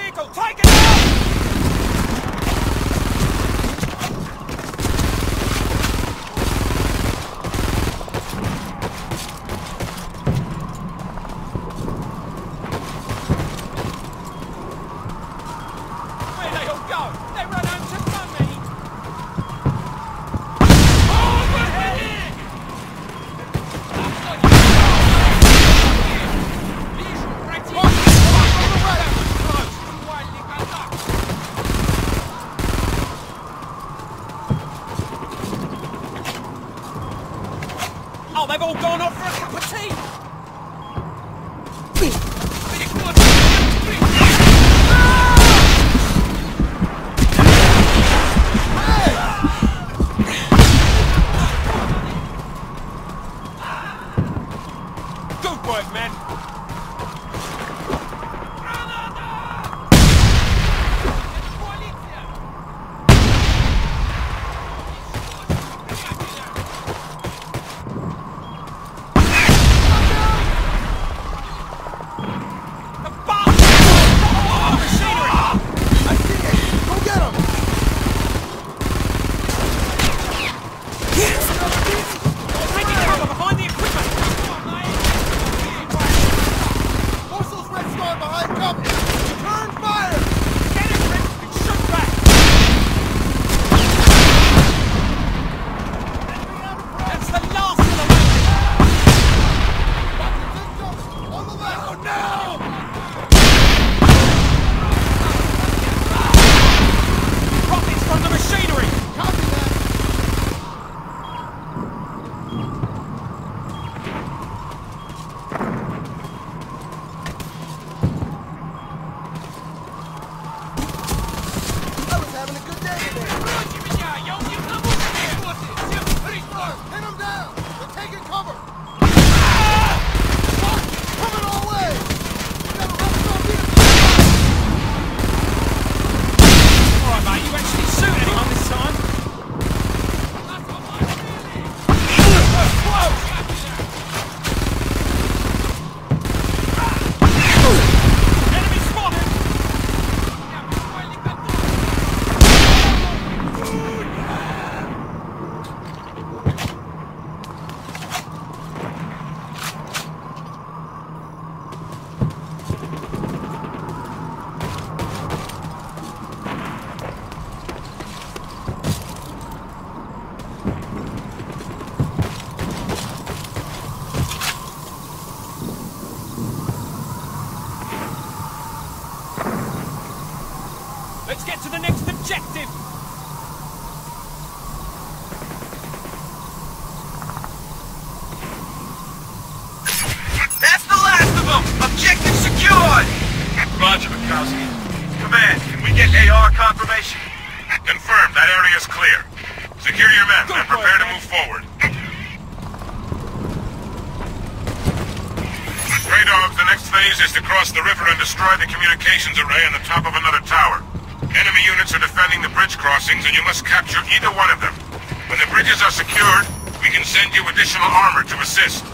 vehicle! Take it out! Oh, they've all gone off for a cup of tea! Good work, man! Let's get to the next objective! That's the last of them! Objective secured! Roger, Mikowski. Command, can we get AR confirmation? Confirmed, that area is clear. Secure your men and prepare to move forward. Stray Dogs, the next phase is to cross the river and destroy the communications array on the top of another tower. Enemy units are defending the bridge crossings, and you must capture either one of them. When the bridges are secured, we can send you additional armor to assist.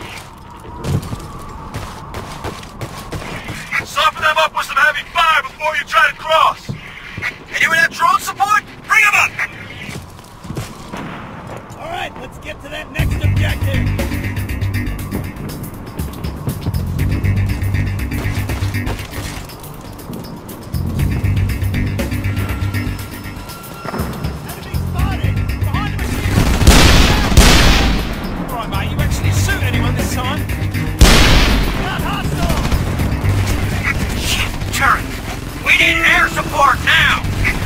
Soften them up with some heavy fire before you try to cross. Anyone have drone support? Bring them up! All right, let's get to that next objective. We need air support now!